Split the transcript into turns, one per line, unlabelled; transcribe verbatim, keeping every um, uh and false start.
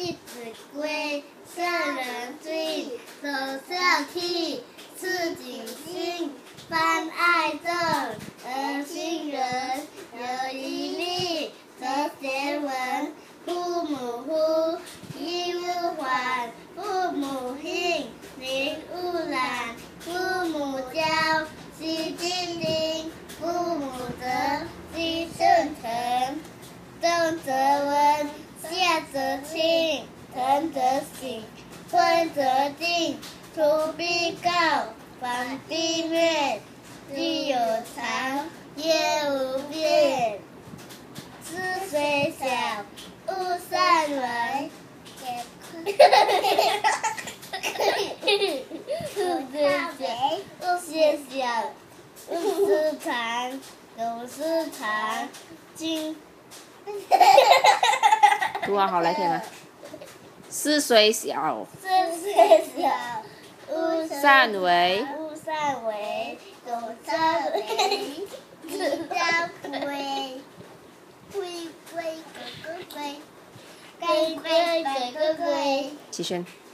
弟子规，圣人训，首孝悌，次谨信，泛爱众，而亲仁，有余力，则学文。父母呼，衣勿缓；父母训，礼勿懒；父母教，须亲临；父母责，须顺承。动则温，下则清，疼则省，昏则定，出必告，反必面，既有常，业无变。知虽小，勿擅为。事虽小，勿私藏，苟私藏，今。
读完好来听吗？事虽小，
事虽小，勿
擅为。
勿擅为，苟擅为，自当归。龟龟哥哥龟，龟龟哥哥龟。
齐轩。